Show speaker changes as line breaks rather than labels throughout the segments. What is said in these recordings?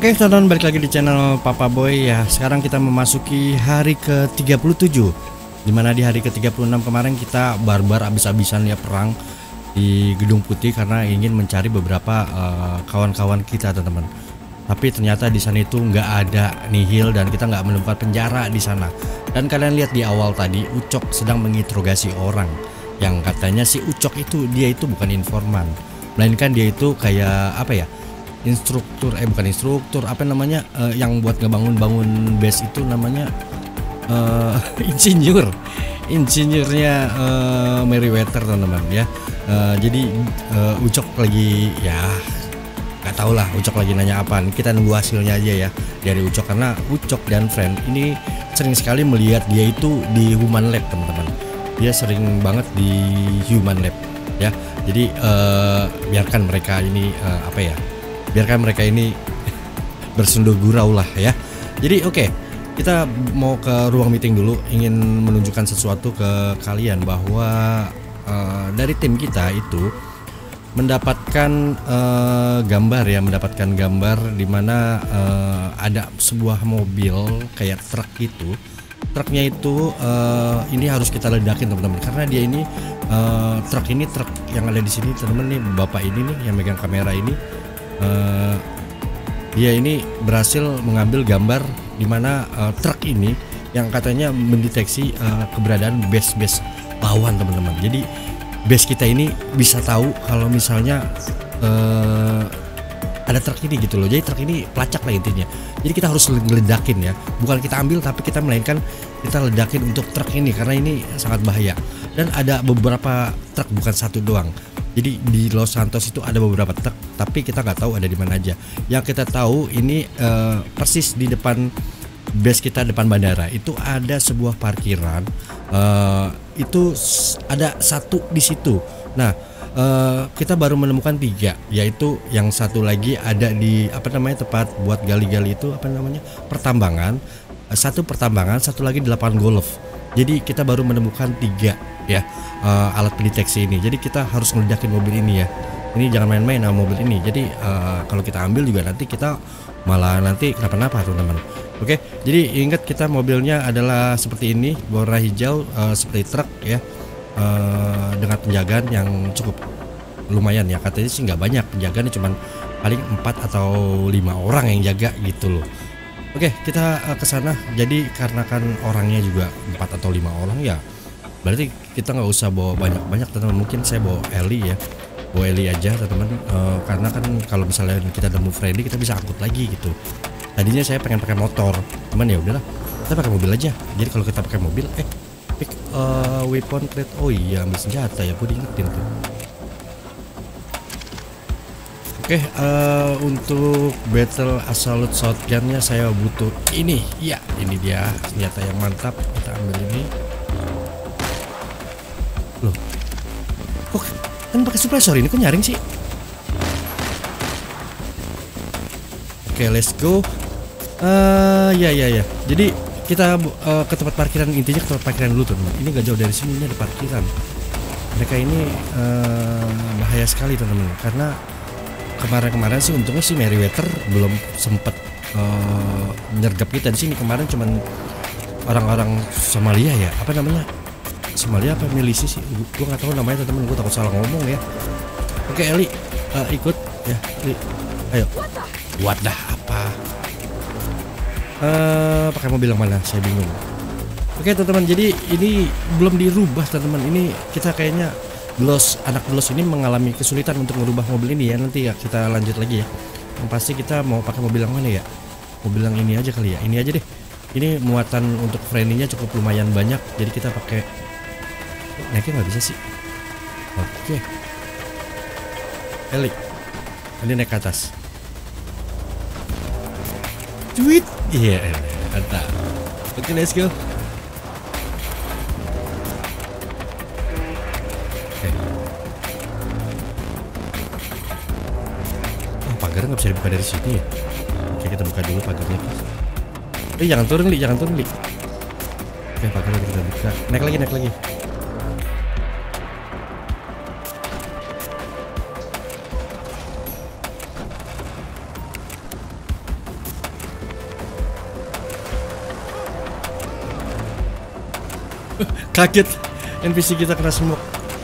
Oke, teman-teman, balik lagi di channel Papa Boy ya. Sekarang kita memasuki hari ke-37, dimana di hari ke-36 kemarin kita barbar abis-abisan ya perang di Gedung Putih karena ingin mencari beberapa kawan-kawan kita, teman-teman. Tapi ternyata di sana itu nggak ada nihil dan kita nggak menemukan penjara di sana. Dan kalian lihat di awal tadi Ucok sedang menginterogasi orang yang katanya si Ucok itu dia itu bukan informan, melainkan dia itu kayak apa ya? Bukan instruktur, apa namanya, yang buat ngebangun base itu namanya insinyurnya Meriwether, teman-teman ya. Jadi Ucok lagi ya nggak tahu lah Ucok lagi nanya apa. Kita nunggu hasilnya aja ya dari Ucok, karena Ucok dan friend ini sering sekali melihat dia itu di human lab, teman-teman. Dia sering banget di human lab ya. Jadi biarkan mereka ini biarkan mereka ini bersundul gurau lah ya. Jadi oke, kita mau ke ruang meeting dulu, ingin menunjukkan sesuatu ke kalian bahwa dari tim kita itu mendapatkan gambar di mana ada sebuah mobil kayak truk gitu. Truknya itu ini harus kita ledakin, teman-teman, karena dia ini truk yang ada di sini, teman-teman. Nih bapak ini nih yang megang kamera ini, dia ini berhasil mengambil gambar di mana truk ini yang katanya mendeteksi keberadaan base lawan, teman-teman. Jadi base kita ini bisa tahu kalau misalnya ada truk ini gitu loh. Jadi truk ini pelacak lah intinya. Jadi kita harus ngeledakin ya, bukan kita ambil tapi kita melainkan kita ledakin untuk truk ini karena ini sangat bahaya. Dan ada beberapa truk, bukan satu doang. Jadi di Los Santos itu ada beberapa truk, tapi kita nggak tahu ada di mana aja. Yang kita tahu ini persis di depan base kita, depan bandara itu ada sebuah parkiran. Itu ada satu di situ. Nah, kita baru menemukan 3, yaitu yang satu lagi ada di tempat buat gali-gali itu pertambangan. Satu pertambangan, satu lagi di lapangan golf. Jadi kita baru menemukan 3 ya alat pendeteksi ini. Jadi kita harus ngeledakin mobil ini ya. Ini jangan main-main sama mobil ini. Jadi kalau kita ambil juga nanti kita malah nanti kenapa-napa, teman-teman. Oke, jadi ingat kita mobilnya adalah seperti ini, warna hijau, seperti truk ya, dengan penjagaan yang cukup lumayan ya. Katanya sih nggak banyak penjagaannya, cuman paling 4 atau 5 orang yang jaga gitu loh. Oke, kita ke sana. Jadi karena kan orangnya juga 4 atau 5 orang ya, berarti kita nggak usah bawa banyak-banyak, teman-teman. Mungkin saya bawa Ellie ya, bawa Ellie aja, teman-teman. Karena kan kalau misalnya kita nemu Freddy kita bisa angkut lagi gitu. Tadinya saya pengen pakai motor, cuman ya udahlah, kita pakai mobil aja. Jadi kalau kita pakai mobil, pick weapon crate. Oh iya, ambil senjata ya, gue diingetin tuh. Oke, untuk battle assault shotgunnya saya butuh ini. Ya, ini dia senjata yang mantap. Kita ambil ini. Loh, kok kan pakai suppressor ini kok nyaring sih? Oke, let's go. Ya. Jadi kita ke tempat parkiran, intinya ke tempat parkiran dulu, teman. Ini gak jauh dari sini, ini ada parkiran. Mereka ini bahaya sekali, teman-teman, karena kemarin sih untungnya si Meriwether belum sempet nyergap kita di sini. Kemarin cuman orang-orang Somalia ya, Somalia apa milisi sih, gue nggak tahu namanya, teman-teman. Gue takut salah ngomong ya. Oke, Eli, ikut ya, Eli. Ayo. Wadah apa? Pakai mobil yang mana? Saya bingung. Oke, teman-teman. Jadi ini belum dirubah, teman-teman. Ini kita kayaknya anak Los ini mengalami kesulitan untuk merubah mobil ini ya. Nanti ya kita lanjut lagi ya. Yang pasti kita mau pakai mobil yang mana ya? Mobil yang ini aja kali ya. Ini aja deh. Ini muatan untuk friendly-nya cukup lumayan banyak. Jadi kita pakai. Naiknya nggak bisa sih. Oke. Eli, ini naik ke atas. Tweet. Iya, mantap. Oke, let's go. Pagarnya nggak bisa dibuka dari sini ya. Oke, kita buka dulu pagarnya. Jangan turun, Li. Oke, pagarnya kita buka. Naik lagi. Kaget NPC kita kena smoke.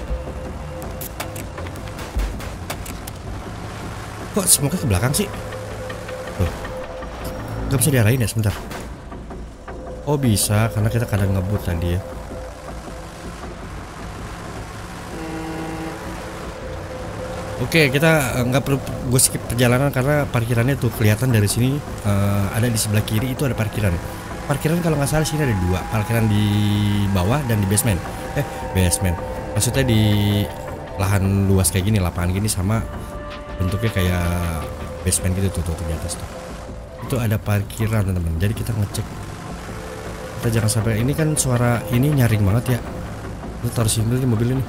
Kok smoke ke belakang sih? Tuh. Gak bisa diarahin ya sebentar. Oh bisa, karena kita kadang ngebut tadi ya. Oke, kita nggak perlu gue skip perjalanan karena parkirannya tuh kelihatan dari sini, ada di sebelah kiri itu ada parkiran. Parkiran kalau nggak salah sini ada dua, parkiran di bawah dan di basement. Basement. Maksudnya di lahan luas kayak gini, lapangan gini sama bentuknya kayak basement gitu tuh di atas tuh. Itu ada parkiran teman-teman. Jadi kita ngecek. Kita jangan sampai ini kan suara ini nyaring banget ya. Kita taruh sini dulu nih mobil ini.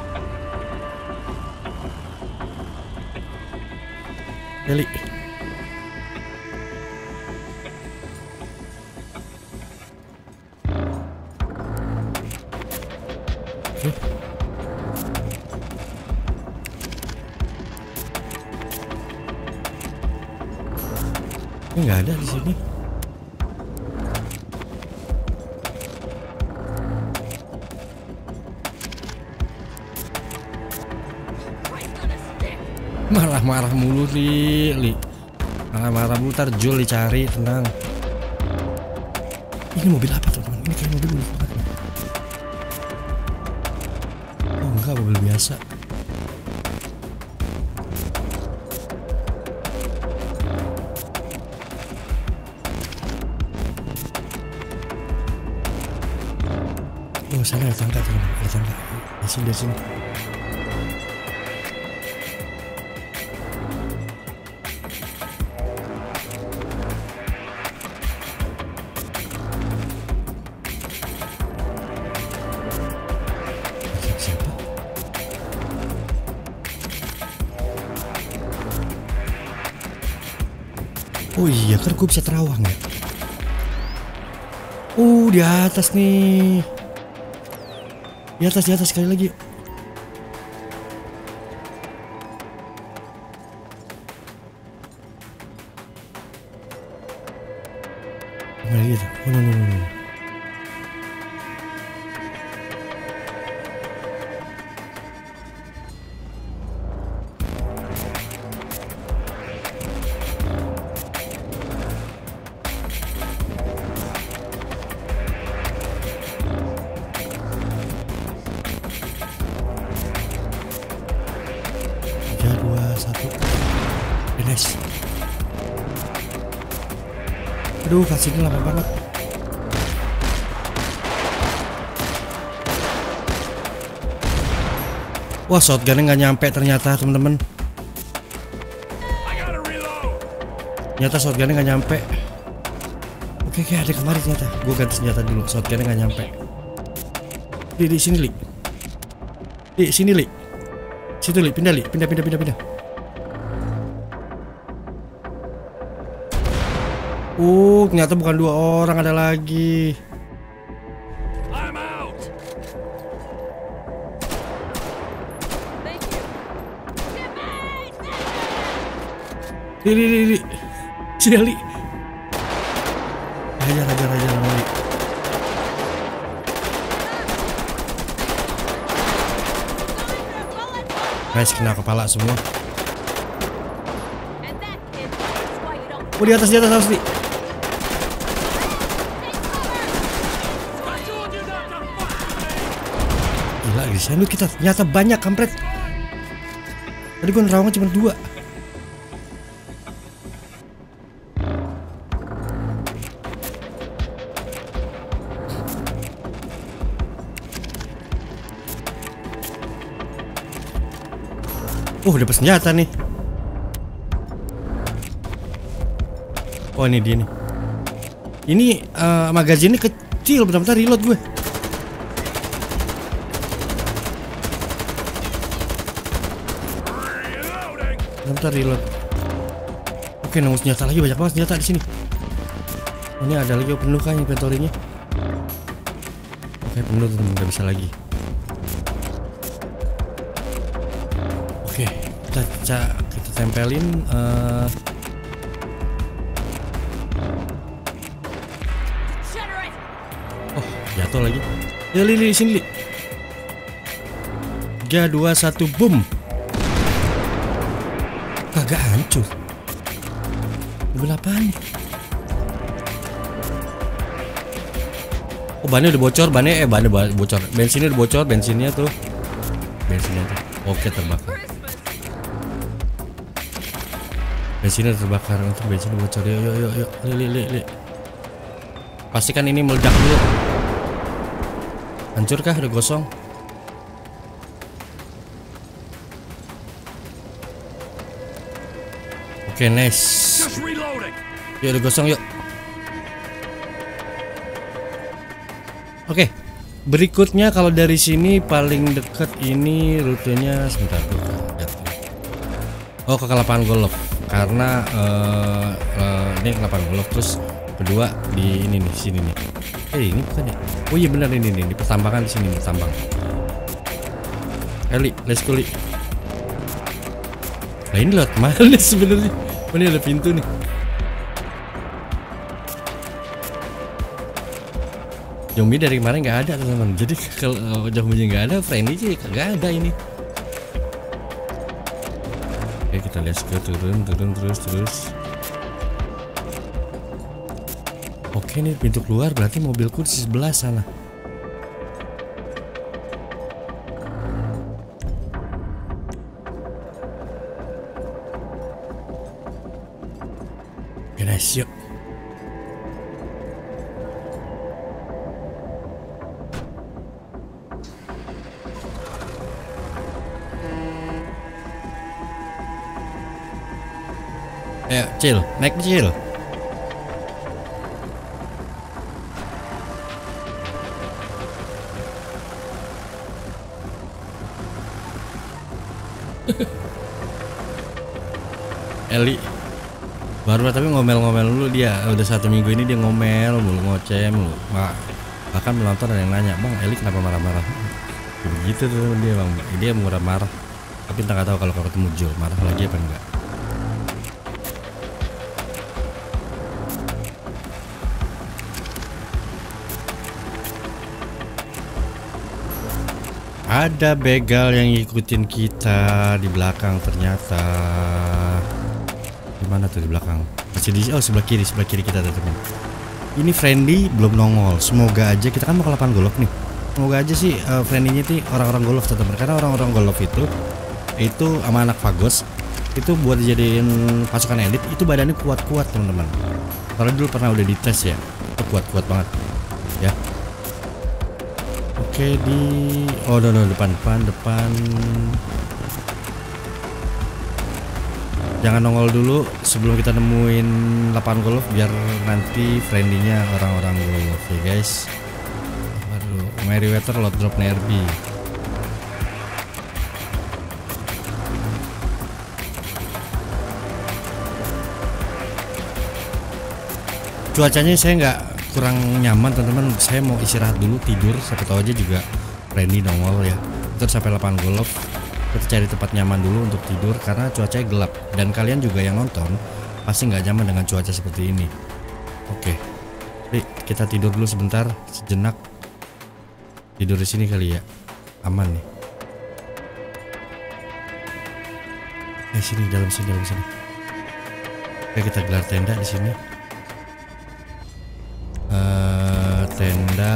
Eli. Ini nggak ada di sini. Marah-marah mulu Li. Marah-marah mulu, ntar Jul dicari, tenang. Ini mobil apa teman-teman? Ini kayak mobil banget. Oh enggak, mobil biasa. Oh sana ada tangga teman-teman, ada tangga. Dari sini. Oh iya kan gue bisa terawang ya. Di atas nih. Di atas sekali lagi. Mana gitu? Oh no. Nice. Aduh, kasihnya lama banget. Wah, shotgunnya nggak nyampe ternyata teman-teman. Ternyata shotgunnya nggak nyampe. Oke, ada kemarin ternyata. Gue ganti senjata dulu. Shotgunnya nggak nyampe. Di sini Li. Di sini Li. Situ Li, pindah Li, pindah. Ternyata bukan 2 orang, ada lagi. Li. Sini Li. Hajar Li. Guys, kena kepala semua. Di atas harus Li. Gila, disandut kita. Ternyata banyak kampret. Tadi gue nerawangnya cuma 2. Dapat senjata nih. Oh, ini dia nih. Ini magazinnya kecil, bentar-bentar reload gue. Bentar reload. Oke, nemu senjata lagi, banyak banget senjata di sini. Ini ada lagi penuh kan inventory-nya. Oke, penuh tuh, nggak bisa lagi. Oke, kita tempelin. Jatuh lagi. Ya Li sini Li. 3 2 1 boom. Kagak hancur. Mobil apaan nih? Oh, bannya udah bocor, bannya bocor. Bensinnya udah bocor, bensinnya tuh. Oke, terbakar. Bensinnya terbakar, untuk bensin bocor. Yuk. Li. Pastikan ini meledak dulu. Hancur kah? Udah gosong. Oke, nice. Yuk, udah gosong yuk. Oke, berikutnya kalau dari sini paling dekat ini rutenya sebentar dulu. Oh, ke lapangan golf karena ini ke lapangan golf, terus kedua di ini nih sini nih. Ini bukan ya? Oh iya benar ini pertambangan di sini nih, tambang. Eli, let's go Li. Nah ini lewat mana nih sebenarnya? Oh, ini ada pintu nih. Zombie dari kemarin nggak ada teman-teman. Jadi kalau zombie nggak ada, friendly sih nggak ada ini. Oke, kita lihat ke turun terus. Oke, ini pintu keluar, berarti mobilku di sebelah sana. Oke, nice, yuk. Ayo, chill, naik chill. Eli baru tapi ngomel-ngomel dulu dia. Udah 1 minggu ini dia ngomel mulu, ngoceh mulu. Bahkan penonton ada yang nanya, "Bang, Eli kenapa marah-marah?" Begitu tuh dia, Bang. Dia marah-marah. Tapi entah nggak tahu kalau ketemu Joe marah lagi apa enggak. Ada begal yang ngikutin kita di belakang ternyata. Gimana tuh di belakang? Masih di sebelah kiri kita teman. Ini friendly belum nongol. Semoga aja kita kan mau ke lapangan golf nih. Semoga aja sih friendly-nya itu orang-orang golf teman. Karena orang-orang golf itu sama anak Fagos itu buat dijadiin pasukan elit itu badannya kuat-kuat teman-teman. Kalau dulu pernah udah dites ya, itu kuat-kuat banget. Ya. Oke depan. Jangan nongol dulu sebelum kita nemuin lapangan golf biar nanti friendly-nya orang-orang golf ya guys. Aduh, Meriwether load drop Nerby. Cuacanya saya nggak kurang nyaman teman-teman, saya mau istirahat dulu, tidur, siapa tahu aja juga friendly nongol ya. Terus sampai lapangan golf kita cari tempat nyaman dulu untuk tidur karena cuacanya gelap dan kalian juga yang nonton pasti nggak nyaman dengan cuaca seperti ini. Oke, jadi kita tidur dulu sebentar, sejenak. Tidur di sini kali ya, aman nih. Sini dalam sini. Oke, kita gelar tenda di sini. Tenda.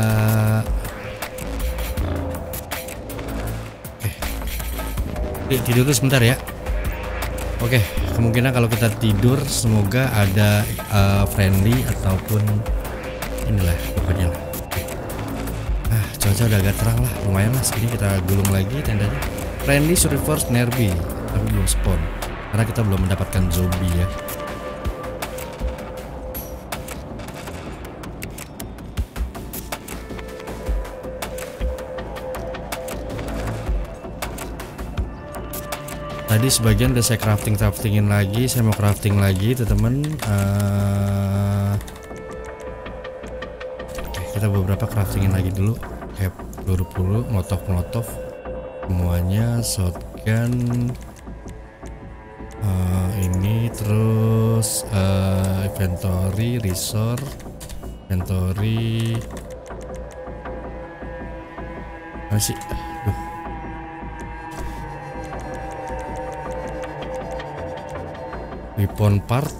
Oke, tidur dulu sebentar ya. Oke, kemungkinan kalau kita tidur semoga ada friendly ataupun inilah pokoknya lah. Cuaca udah agak terang lah, lumayan lah. Segini kita gulung lagi tendanya. Friendly Survivors Nerby, tapi belum spawn karena kita belum mendapatkan zombie ya. Tadi sebagian udah saya craftingin lagi, saya mau crafting lagi teman-teman. Kita beberapa craftingin lagi dulu. Kayak peluru, molotov, semuanya, shotgun, ini terus inventory, resource, inventory. Masih. Duh. Weapon part.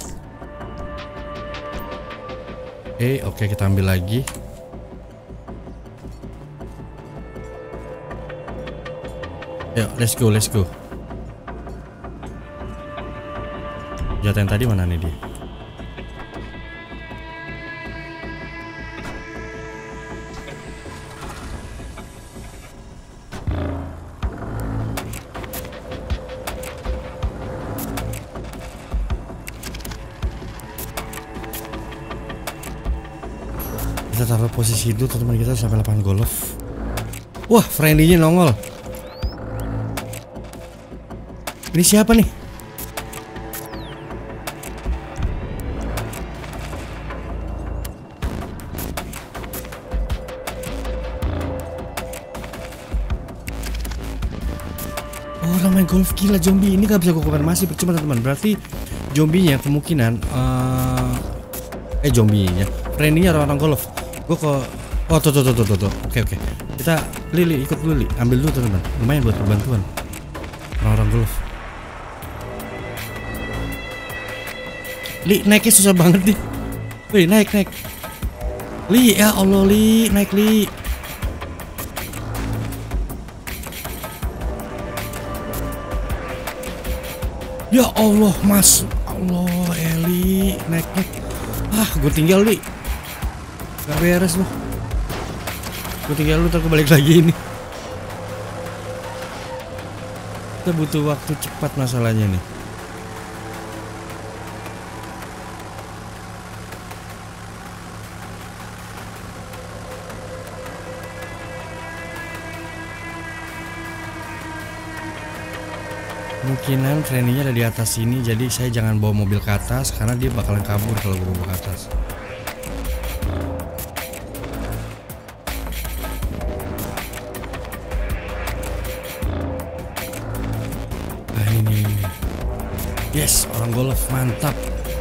Oke, kita ambil lagi. Yuk, let's go. Senjata yang tadi mana nih dia? Kita taruh posisi itu teman kita sampai lapangan golf. Wah, friendly-nya nongol. Ini siapa nih? Oh, orang main golf, gila zombie. Ini gak bisa gue konfirmasi, percuma teman-teman. Berarti zombinya kemungkinan zombinya friendly-nya orang golf. Gue ke tuh. Oke. Kita Lili ikut dulu, Li. Ambil dulu teman-teman. Lumayan buat bantuan orang golf. Li, naiknya susah banget nih. Wih, naik. Li, ya Allah, Li, naik, Li. Ya Allah, Mas. Allah, Eli, naik. Gue tinggal, Li. Gak beres loh. Gue tinggal lu, ntar gue balik lagi ini. Kita butuh waktu cepat masalahnya nih. Kemungkinan trainingnya ada di atas sini, jadi saya jangan bawa mobil ke atas karena dia bakalan kabur kalau gue bawa ke atas. Ini. Yes, orang golf, mantap.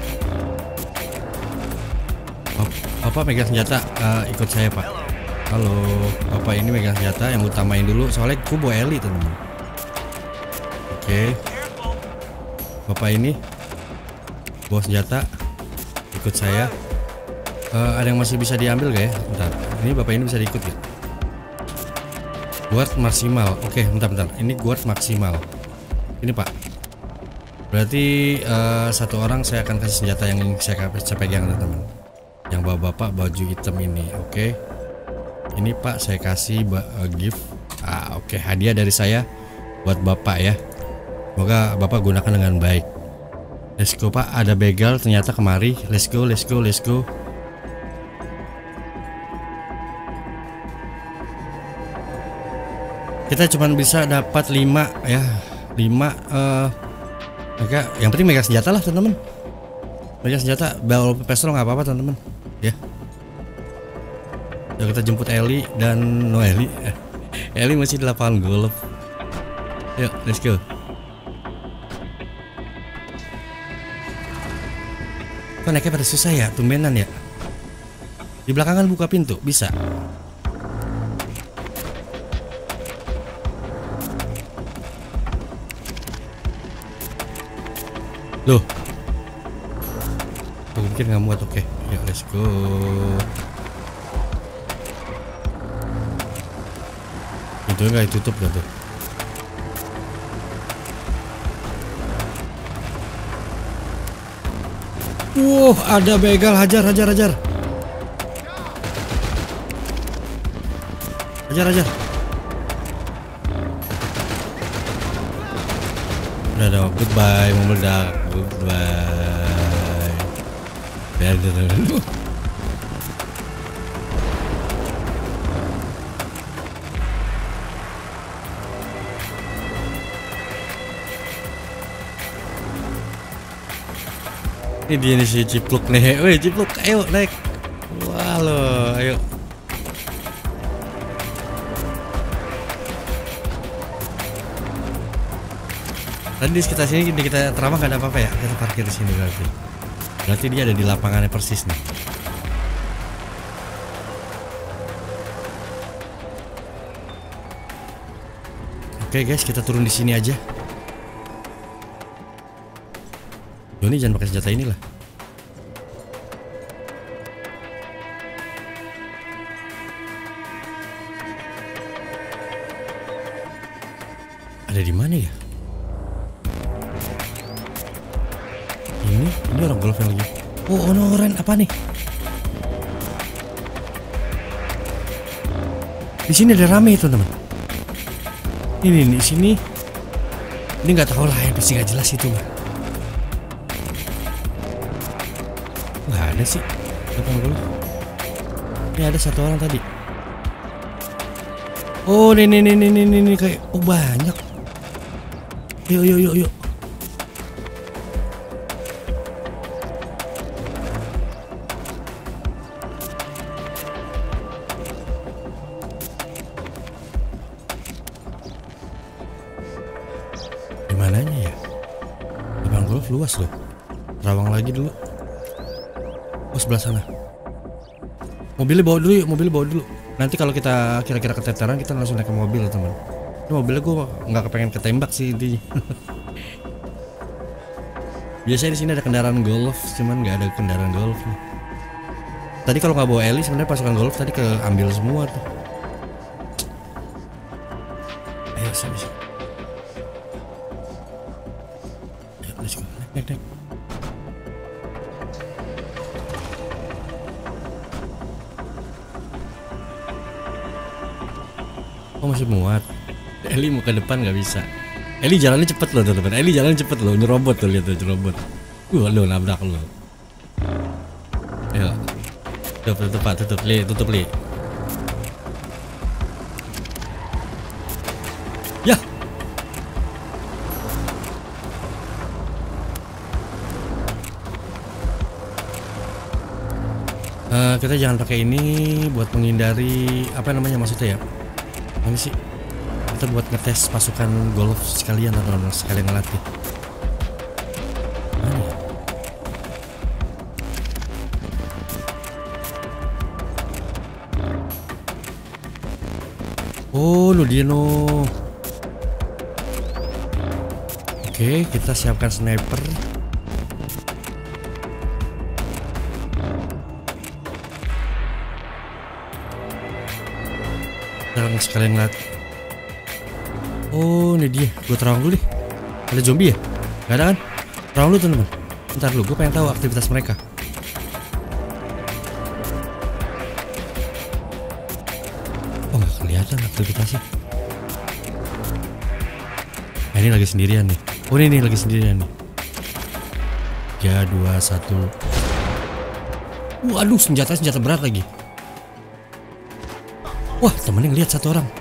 Bapak megang senjata, ikut saya Pak. Halo, Bapak ini megang senjata, yang utamain dulu soalnya gue bawa Eli teman-teman. Oke. Bapak ini bawa senjata, ikut saya. Ada yang masih bisa diambil gak ya? Bentar, ini Bapak ini bisa diikut ya? Guard maksimal. Oke, bentar. Ini guard maksimal. Ini Pak. Berarti satu orang saya akan kasih senjata yang saya pegang teman-teman. Yang bawa Bapak baju hitam ini. Oke. Ini Pak saya kasih gift. Oke, hadiah dari saya buat Bapak ya. Semoga Bapak gunakan dengan baik. Let's go Pak, ada begal ternyata kemari. Let's go. Kita cuma bisa dapat 5 ya. 5 yang penting megang senjata lah teman-teman. Megang senjata, bawa pistol nggak apa-apa teman-teman. Ya. Yuk kita jemput Eli dan Noeli. Eli masih di lapangan golf. Yuk, let's go. Kok naiknya pada susah ya, tumbenan ya. Di belakang kan buka pintu, bisa. Loh. Aku mungkin nggak muat, oke. Yuk, let's go. Itu nggak ditutup gak tuh? Ada begal, hajar. Hajar. Udah, goodbye, mau meledak. Goodbye. Ini dia nih si Cipluk nih. Woi Cipluk, ayo naik. Wah lo, ayo. Tadi di sekitar sini kita teramah gak ada apa-apa ya. Kita parkir di sini berarti. Berarti dia ada di lapangannya persis nih. Oke guys, kita turun di sini aja. Joni jangan pakai senjata inilah. Ada di mana ya? Ini orang golf yang lagi. Oh, Onoren apa nih? Di sini ada rame teman-teman. Ini di sini. Ini nggak tahu lah, yang pasti nggak jelas itu mah. Nggak ada sih. Ini ada satu orang tadi. Oh, ini kayak banyak. Yuk. Di mananya ya? Lapangan golf luas loh. Terawang lagi dulu. Oh, sebelah sana. Mobilnya bawa dulu yuk, Nanti kalau kita kira-kira keteteran, kita langsung naik ke mobil teman. Ini mobilnya gue nggak kepengen ketembak sih intinya. Biasanya di sini ada kendaraan golf, cuman nggak ada kendaraan golf. Tadi kalau nggak bawa Ellie, sebenarnya pasukan golf tadi keambil semua tuh. Ayo sini. Ayo, let's go. Naik. Oh, masih muat. Ellie mau ke depan nggak bisa. Ellie jalannya cepet loh teman-teman. Ellie jalannya cepet loh, nyerobot tuh, lihat tuh nyerobot. Lo nabrak lo. Ayo. Tutup li. Ya. Kita jangan pakai ini buat menghindari apa namanya maksudnya ya. Ini sih kita buat ngetes pasukan golf sekalian atau sekalian ngelatih. Mana ya? Oh, lo dia no. Oke, kita siapkan sniper. Sekalian ngeliat. Oh, ini dia. Gue terawang dulu deh. Ada zombie ya? Gak ada kan? Terawang dulu teman-teman. Bentar dulu, gue pengen tahu aktivitas mereka. Oh, gak kelihatan aktivitasnya. Nah, ini lagi sendirian nih. Oh, ini lagi sendirian nih. 3, 2, 1. Aduh, senjata berat lagi. Wah, temennya ngeliat satu orang.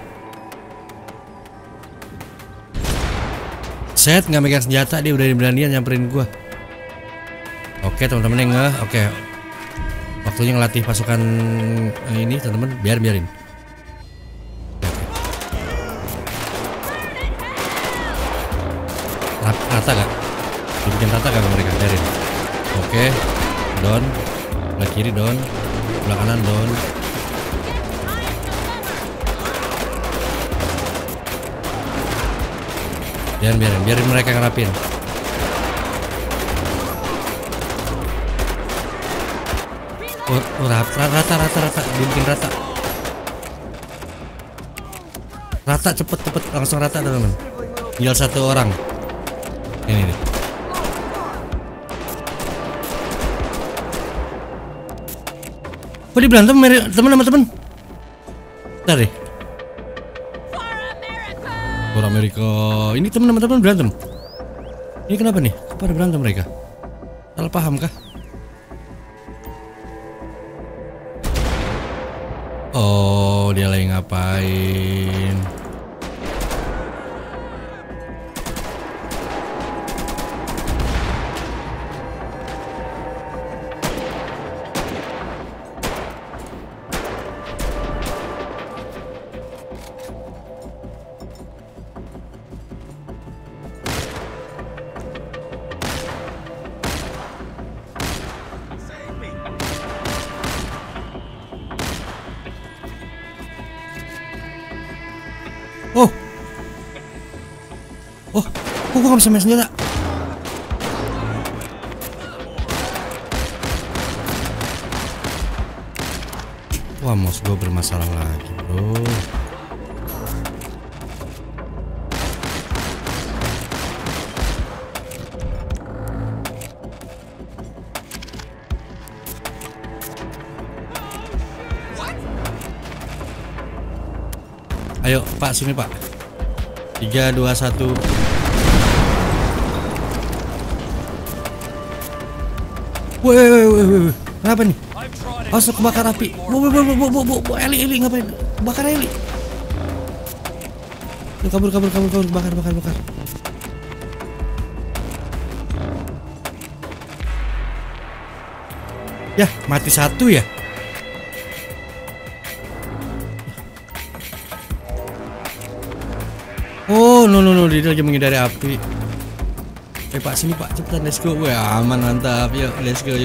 Set, nggak megang senjata, dia udah beranian nyamperin gua. Oke, teman-teman yang nggak, oke. Waktunya ngelatih pasukan ini, teman-teman. Biarin. Rata gak? Dibikin rata gak mereka? Biarin. Oke, down. Belah kiri down, belah kanan down. Biarin mereka ngerapin. Rata, dibikin rata. Rata cepet, langsung rata teman-teman. Tinggal satu orang. Ini nih. Kok dia berantem teman-teman? Bentar deh. Amerika. Ini teman-teman berantem. Ini kenapa nih? Kok pada berantem mereka? Salah paham kah? Oh, dia lagi ngapain? Kok gua gak bisa main senjata? Wah, mouse gua bermasalah lagi, bro. Ayo, Pak, sini, Pak. 3, 2, 1. Woi. Kenapa nih? Awas kebakar api. Bu, Eli ngapain? Bakar Eli. Kabur, bakar. Yah, mati satu ya. Oh, no, dia lagi menghindari api. Pak, sini Pak, cepetan, let's go. Wah, aman, mantap. Yuk, let's go.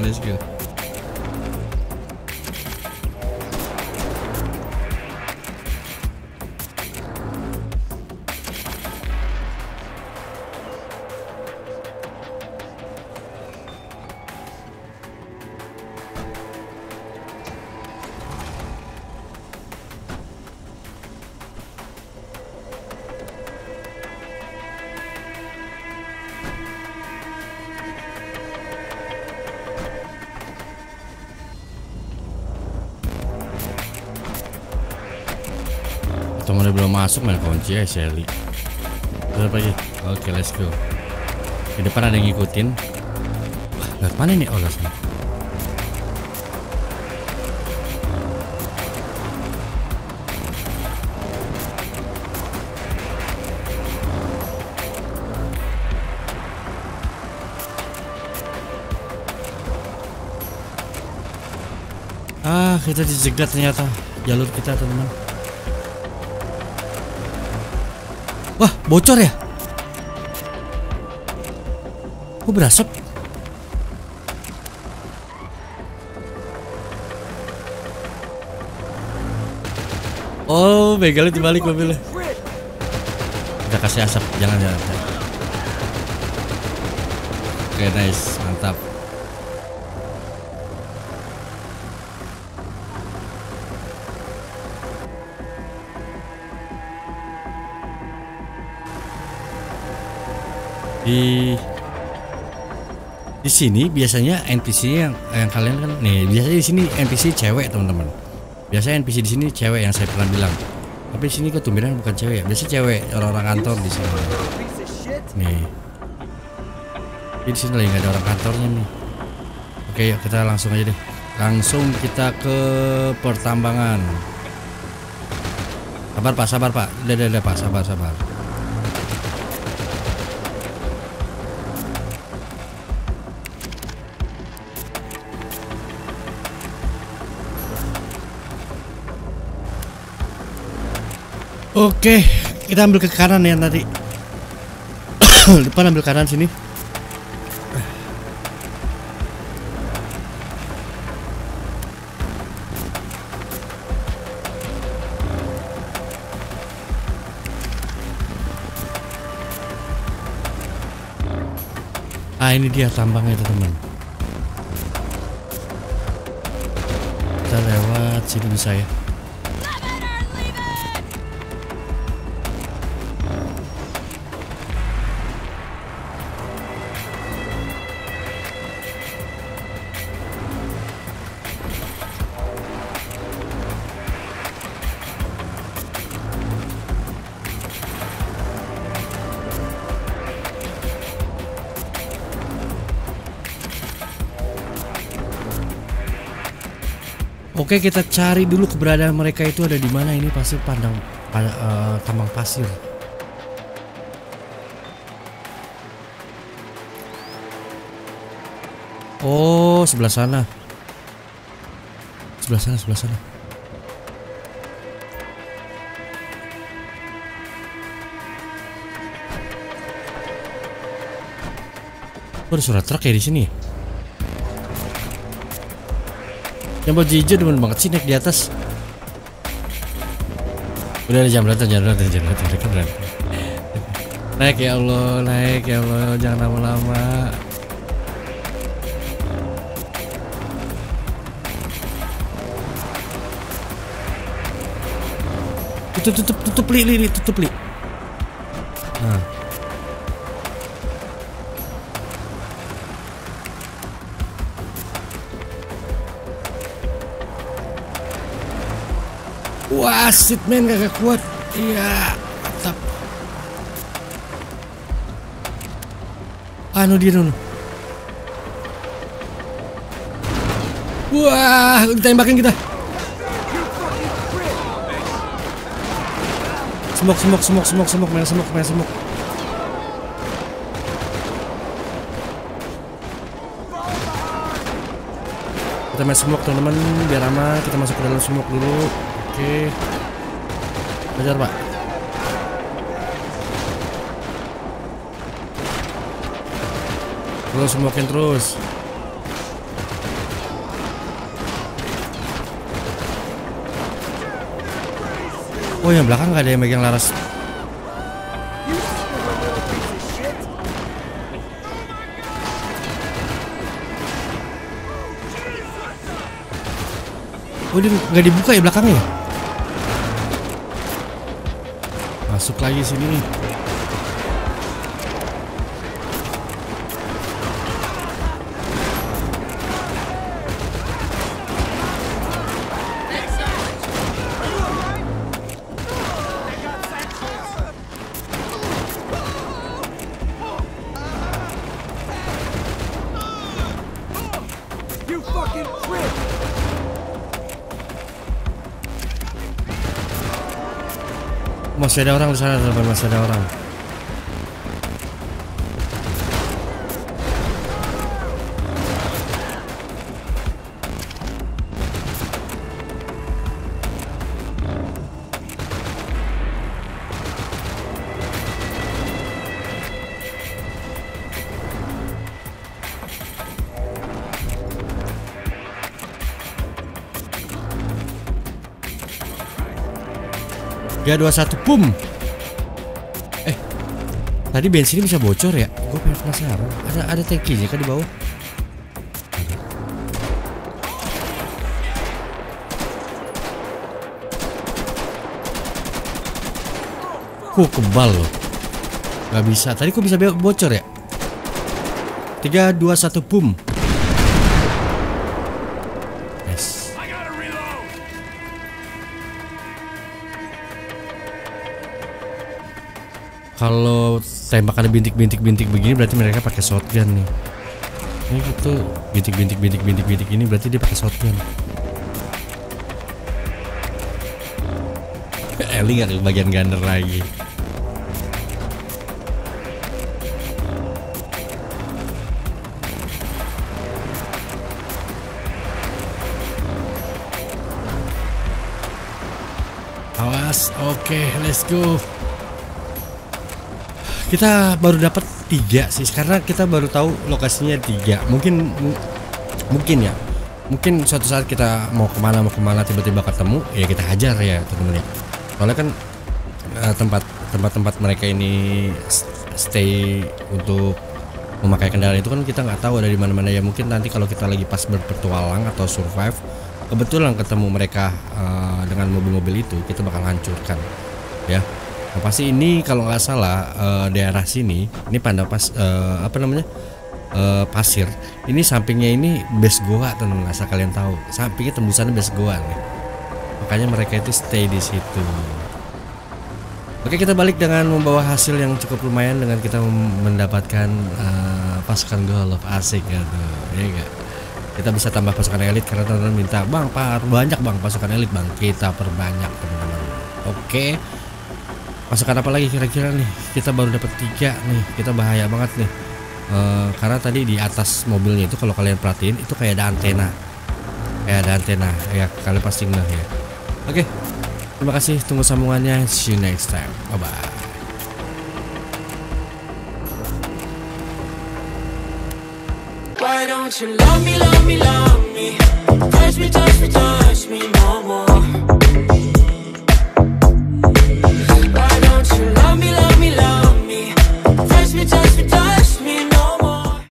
Temennya belum masuk, main kunci ya Shelly. Berapa lagi? Oke, let's go. Di depan ada yang ngikutin. Wah, lewat mana nih? Oh, lewat sana. Kita dijegat ternyata jalur kita, teman-teman. Wah, bocor ya? Kok berasap? Oh, begalnya dibalik mobilnya. Kita kasih asap, jangan. Oke, nice, mantap. Di sini biasanya NPC yang kalian kan nih, biasanya di sini NPC cewek, teman-teman. Biasanya NPC di sini cewek yang saya pernah bilang. Tapi di sini ketumberan bukan cewek, biasanya cewek, orang-orang kantor di sini. Nih. Tapi di sini lagi nggak ada orang kantornya nih. Oke, yuk kita langsung aja deh. Langsung kita ke pertambangan. Sabar Pak. Udah Pak, sabar. Oke, kita ambil ke kanan ya tadi. Depan ambil kanan sini. Ini dia tambangnya, teman-teman. Kita lewat sini bisa ya. Oke, kita cari dulu keberadaan mereka itu ada di mana. Ini pasti tambang pasir. Oh, sebelah sana. Sebelah sana. Oh, ada surat truk ya di sini. Yang mau jijik demen banget sih naik di atas. Udah ada jam berantem. Naik ya Allah, naik ya Allah, jangan lama-lama. Tutup li, tutup li. Nah. Wah, shit man, gak kuat. Iya, mantap. Anu dia dulu. Wah, ditembakin kita. Semok, main semok. Kita main semok teman-teman, biar aman. Kita masuk ke dalam semok dulu. Oke. Belajar, Pak. Terus smokin terus. Oh, yang belakang nggak ada yang megang laras. Oh, dia nggak dibuka ya belakangnya? Masuk lagi sini. Masih ada orang di sana, teman. Masih ada orang. Ya 21 boom. Tadi bensinnya bisa bocor ya? Gue pengen penasaran. Ada tangkinya kan di bawah? Kebal loh. Gak bisa. Tadi kok bisa bocor ya? 3, 2, 1 boom. Yes. Kalau tembakannya bintik begini berarti mereka pakai shotgun nih. Ini gitu, bintik ini berarti dia pakai shotgun. Eli gak ke bagian gunner lagi. Awas, oke, let's go. Kita baru dapat 3 sih, karena kita baru tahu lokasinya 3. Mungkin ya, mungkin suatu saat kita mau kemana tiba-tiba ketemu, ya kita hajar ya teman-teman ya. Soalnya kan tempat mereka ini stay untuk memakai kendaraan itu kan kita nggak tahu ada di mana-mana ya. Mungkin nanti kalau kita lagi pas berpetualang atau survive, kebetulan ketemu mereka dengan mobil-mobil itu, kita bakal hancurkan ya. Nah, pasti ini kalau nggak salah daerah sini ini pasir. Ini sampingnya ini base goa, teman-teman, asal kalian tahu. Sampingnya tembusannya base goa nih. Makanya mereka itu stay di situ. Oke, kita balik dengan membawa hasil yang cukup lumayan dengan kita mendapatkan pasukan golf asik gitu. Ya enggak? Kita bisa tambah pasukan elit karena teman-teman minta, "Bang, banyak Bang pasukan elit, Bang." Kita perbanyak, teman-teman. Oke. Pasukan apa lagi kira-kira nih? Kita baru dapat 3 nih. Kita bahaya banget nih. Karena tadi di atas mobilnya itu kalau kalian perhatiin itu kayak ada antena. Ya, kalian pasti ngeh ya. Oke. Terima kasih, tunggu sambungannya. See you next time. Bye bye. Why don't you love me, love me, love me? Touch me, touch me, touch me no more.